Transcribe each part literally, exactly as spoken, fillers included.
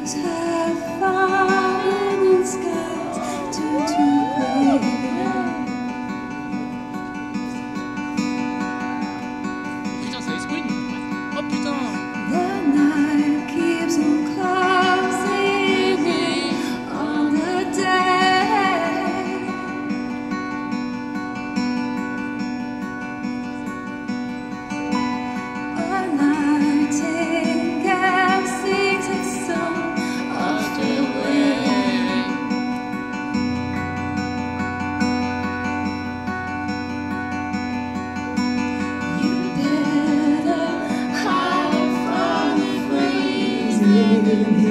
have fallen and skies turn to gray. Putain, ça escouine. Oh putain. The night keeps on closing in on the day. A nightingale sings a song of the wind. You better hide from the freezing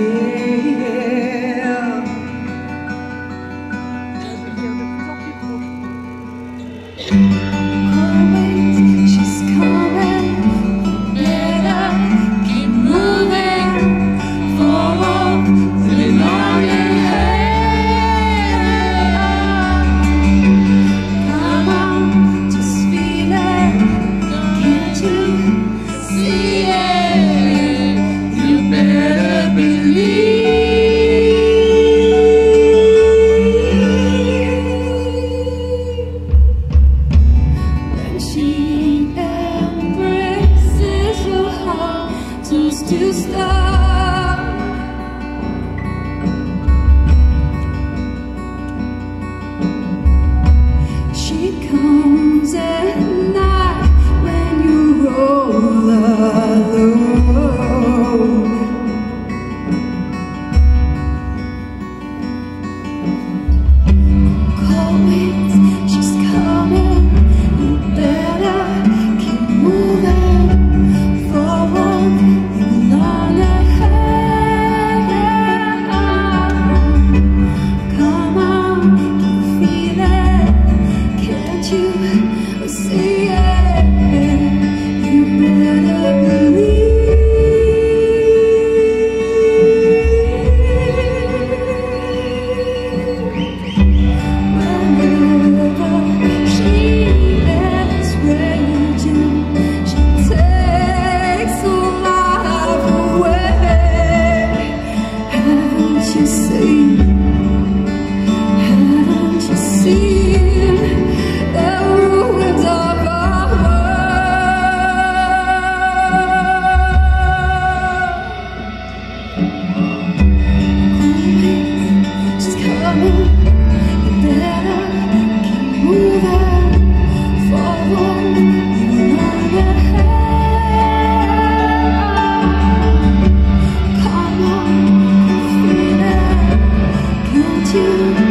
hill. Always she's coming. Better keep moving forward with all your head. Come on, just feel it. Can't you see it? You better believe. When she embraces your heart, just to stop. She comes at night when you roll alone. Cold winds, she's coming. You better keep moving forward. You long ahead. Come on, you feel it. Can't you see it? You better believe. Whenever she is raging, she takes your life away. Haven't you seen? Haven't you seen the ruins of our world? She's coming. You better keep moving forward. You know ahead. Come on, feel it. Can't you?